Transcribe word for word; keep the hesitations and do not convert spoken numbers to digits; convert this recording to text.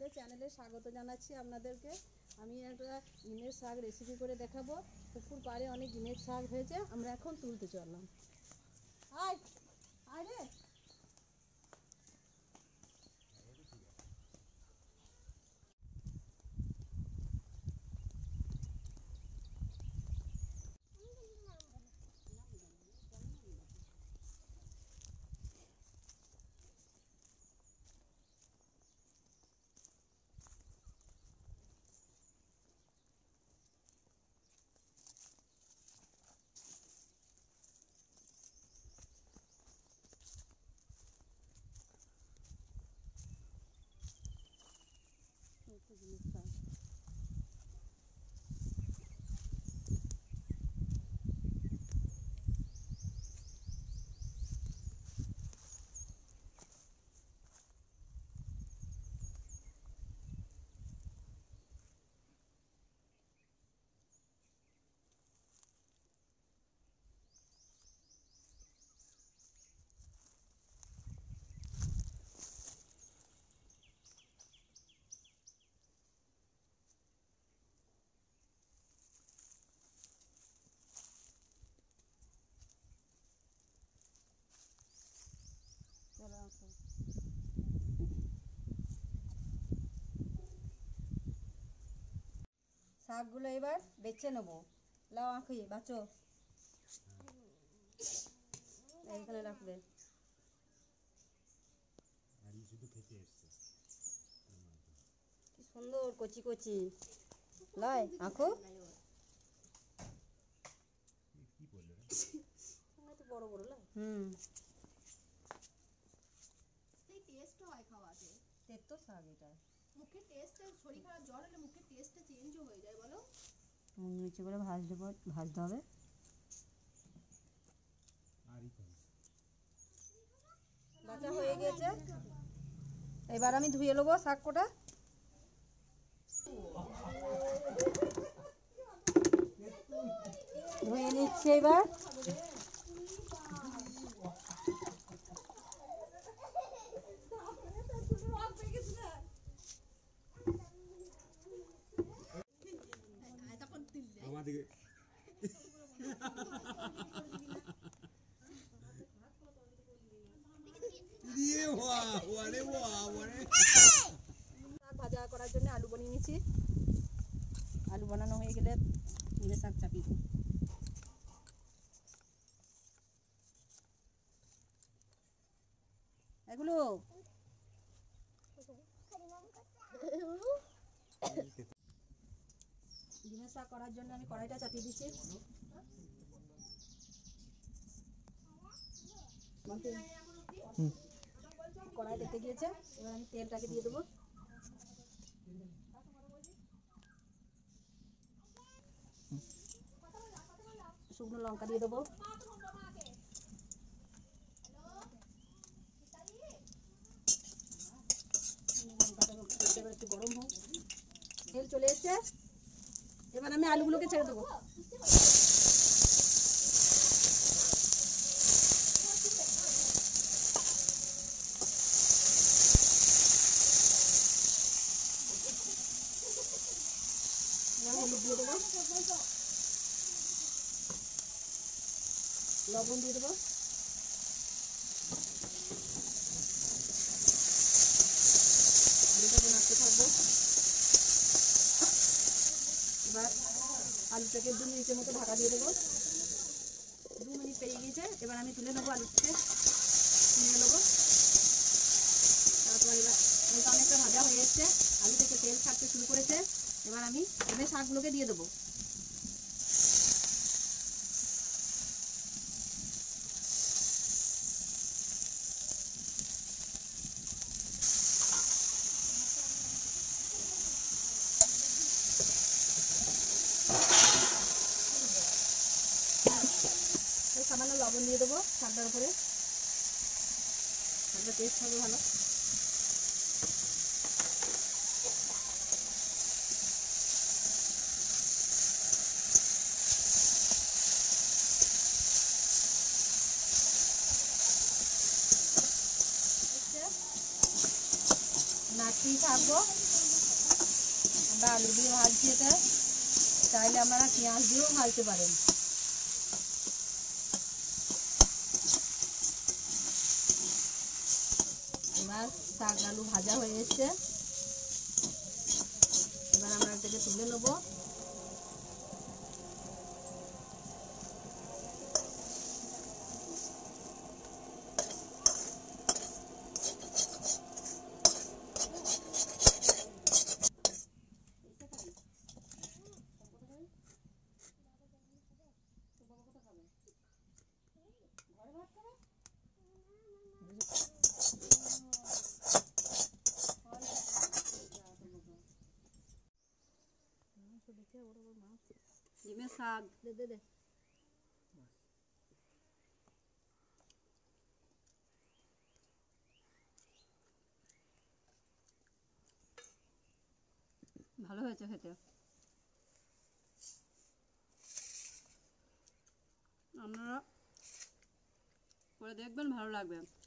আমাদের চ্যানেলে স্বাগত জানাচ্ছি আপনাদেরকে। আমি একটা ডিমের শাক রেসিপি করে দেখাবো। পুকুর পাড়ে অনেক ডিমের শাক হয়েছে, আমরা এখন তুলতে চললাম। আয় আয় রে। ডিমের শাক শাকগুলো এবার বেছে নেবো। লাও আঁকি বাঁচো, এইখানে রাখবে। কি সুন্দর কচি কচি লাই আঁকো। বড় বড় লাই। হুম টেস্ট হয় খাওয়াতে। তেতো শাক এটা। মুখে টেস্ট, শরীর খারাপ জ্বর হলে মুখে টেস্টটা চেঞ্জও হয়ে যায় বলো। নিচে করে ভাজতে ভাজতে হবে। ভাজা হয়ে গেছে, এবার আমি ধুয়ে নেবো শাক কোটা। ধুয়ে নিচ্ছি এবার। ভাজা করার জন্য আলু বানিয়ে নিচ্ছি। আলু বানানো হয়ে গেলে ডিমের শাক চাপিয়ে দেবো। এগুলো ডিমের শাক করার জন্য আমি কড়াইটা চাপিয়ে দিচ্ছি। কড়াই দেখতে গিয়েছে, এবার আমি তেলটাকে দিয়ে দেবো। শুকনো লঙ্কা দিয়ে দেবো। একটু গরম হোক, তেল চলে এসছে, এবার আমি আলুগুলোকে ছেড়ে দেবো। হলুদ দিয়ে দেবো, লবণ দিয়ে দেবো, আলুটাকে নাড়তে থাকবো। এবার আলুটাকে দু মিনিটের মতো ঢাকা দিয়ে দেবো। দু মিনিট পেরিয়ে গিয়েছে, এবার আমি তুলে নেবো আলুটাকে, তুলে নেবো। তারপর এবার আলুটা অনেকটা ভাজা হয়ে এসছে, আলু থেকে তেল ছাড়তে শুরু করেছে। এবার আমি ডিমের শাকগুলোকে দিয়ে দেবো। সামান্য লবণ দিয়ে দেবো শাকটার উপরে, শাকটা টেস্ট হবে ভালো। ভাজতেই থাকবো। আমরা আলু দিয়ে ভাজছি, এটা চাইলে আপনারা পেঁয়াজ দিয়েও ভাজতে পারেন। এবার শাক আলু ভাজা হয়ে এসছে, এবার আমরা এটাকে তুলে নেবো। ডিমের শাক দে দে দে ভালো হয়েছে খেতে। আপনারা করে দেখবেন, ভালো লাগবে।